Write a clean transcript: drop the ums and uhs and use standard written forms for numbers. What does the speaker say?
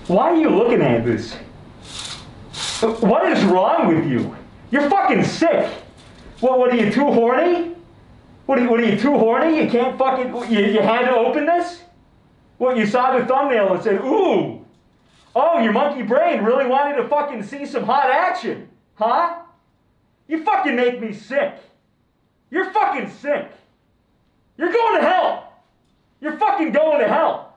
Why are you looking at this? What is wrong with you? You're fucking sick. What are you, too horny? What are you, too horny? You can't fucking, you had to open this? What, you saw the thumbnail and said, ooh, oh, your monkey brain really wanted to fucking see some hot action, huh? You fucking make me sick. You're fucking sick. You're going to hell. You're fucking going to hell.